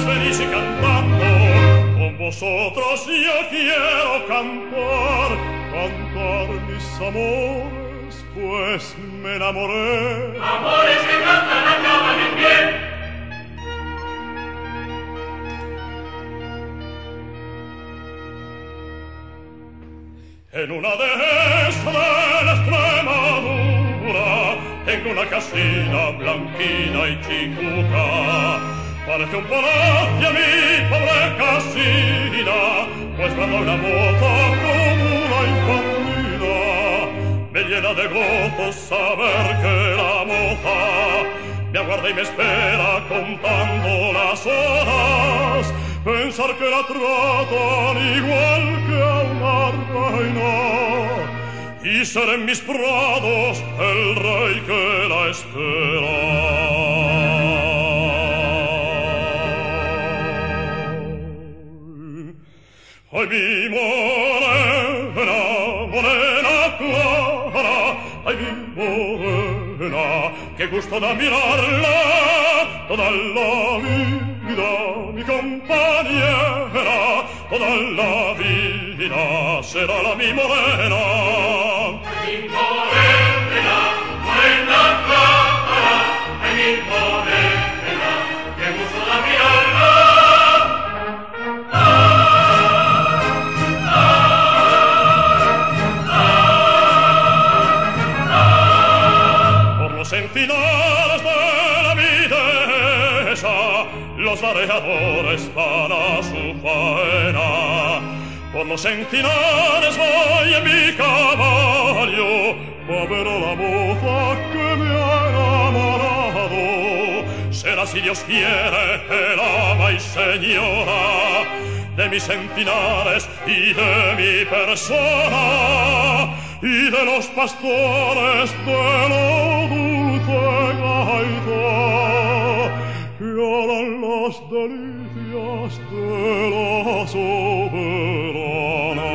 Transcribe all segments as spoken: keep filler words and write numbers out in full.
amores venís y cantando, con vosotros yo quiero cantar, cantar mis amores, pues me enamoré. Amores que cantan acaban en bien. En una dehesa de la Extremadura tengo una casina blanquina y chicuca. Parece un palacio mi pobre casina, pues cuando una moza como una infantila me llena de gozo saber que la moza me aguarda y me espera contando las horas. Pensar que la tratan igual que a una reina y ser en mis prados el rey que la espera. Ay, mi morena, morena clara, ay, mi morena, qué gusto da mirarla toda la vida, mi compañera, toda la vida será la mi morena. Ay, mi morena, morena clara, ay, mi morena, qué gusto da mirarla. Encinares de la mi dehesa, los areadores van a su faena. Por los encinares voy en mi caballo, pa' ver a la moza que me ha enamorado. Será, si Dios quiere, el ama y señora de mis encinares y de mi persona, y de los pastores de lo dulce gaita que harán las delicias de la soberana.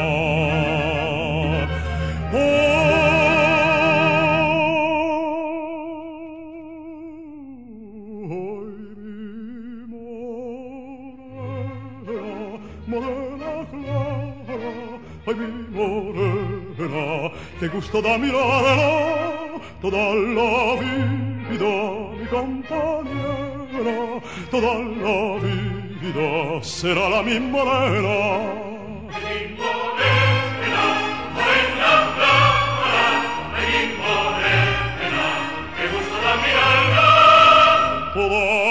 Ay, mi morena, qué gusto da mirarla toda la vida, mi compañera, toda la vida será la mi morena. Ay, mi morena, morena clara, ay, mi morena, qué gusto da mirarla toda